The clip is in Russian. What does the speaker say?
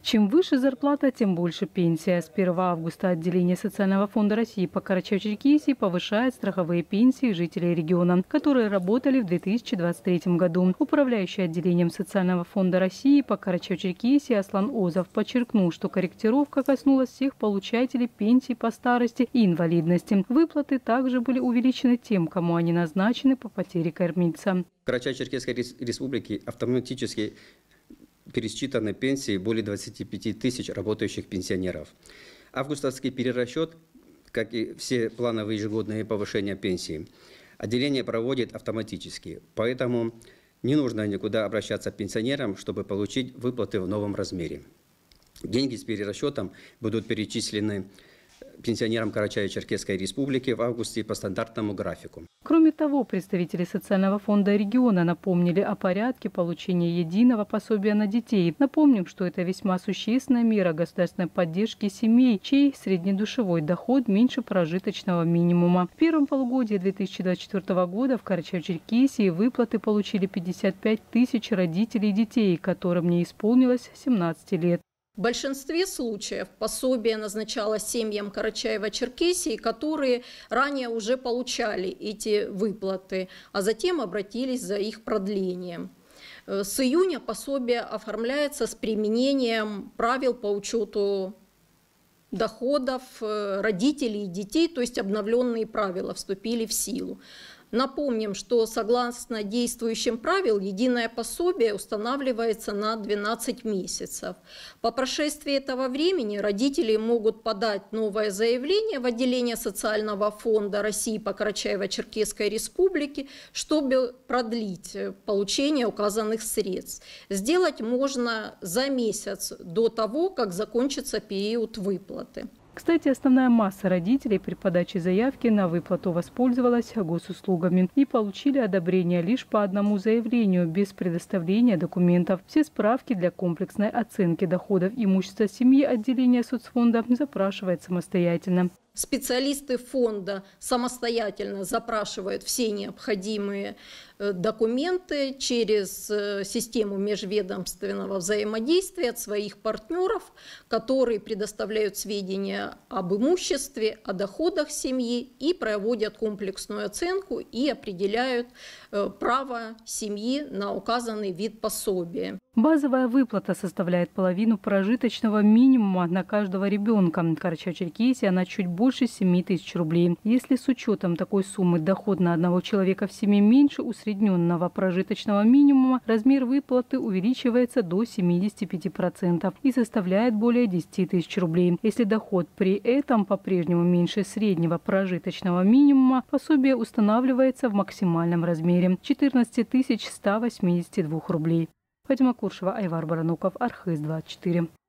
Чем выше зарплата, тем больше пенсия. С 1 августа отделение Социального фонда России по Карачаево-Черкесии повышает страховые пенсии жителей региона, которые работали в 2023 году. Управляющий отделением Социального фонда России по Карачаево-Черкесии Аслан Озов подчеркнул, что корректировка коснулась всех получателей пенсий по старости и инвалидности. Выплаты также были увеличены тем, кому они назначены по потере кормильца. В Карачаево-Черкесской республике автоматически пересчитаны пенсии более 25 тысяч работающих пенсионеров. Августовский перерасчет, как и все плановые ежегодные повышения пенсии, отделение проводит автоматически. Поэтому не нужно никуда обращаться к пенсионерам, чтобы получить выплаты в новом размере. Деньги с перерасчетом будут перечислены пенсионерам Карачаево-Черкесской республики в августе по стандартному графику. Кроме того, представители Социального фонда региона напомнили о порядке получения единого пособия на детей. Напомним, что это весьма существенная мера государственной поддержки семей, чей среднедушевой доход меньше прожиточного минимума. В первом полугодии 2024 года в Карачаево-Черкесии выплаты получили 55 тысяч родителей детей, которым не исполнилось 17 лет. В большинстве случаев пособие назначалось семьям Карачаево-Черкесии, которые ранее уже получали эти выплаты, а затем обратились за их продлением. С июня пособие оформляется с применением правил по учету доходов родителей и детей, то есть обновленные правила вступили в силу. Напомним, что согласно действующим правилам, единое пособие устанавливается на 12 месяцев. По прошествии этого времени родители могут подать новое заявление в отделение Социального фонда России по Карачаево-Черкесской республике, чтобы продлить получение указанных средств. Сделать можно за месяц до того, как закончится период выплаты. Кстати, основная масса родителей при подаче заявки на выплату воспользовалась госуслугами и получили одобрение лишь по одному заявлению, без предоставления документов. Все справки для комплексной оценки доходов имущества семьи отделение соцфонда запрашивает самостоятельно. Специалисты фонда самостоятельно запрашивают все необходимые документы через систему межведомственного взаимодействия от своих партнеров, которые предоставляют сведения об имуществе, о доходах семьи и проводят комплексную оценку и определяют право семьи на указанный вид пособия. Базовая выплата составляет половину прожиточного минимума на каждого ребенка. В Карачаево-Черкесии она чуть больше 7 тысяч рублей. Если с учетом такой суммы доход на одного человека в семье меньше усредненного прожиточного минимума, размер выплаты увеличивается до 75% и составляет более 10 тысяч рублей. Если доход при этом по-прежнему меньше среднего прожиточного минимума, пособие устанавливается в максимальном размере – 14 182 рублей. Фатима Куршева, Айвар Барануков, Архыз 24.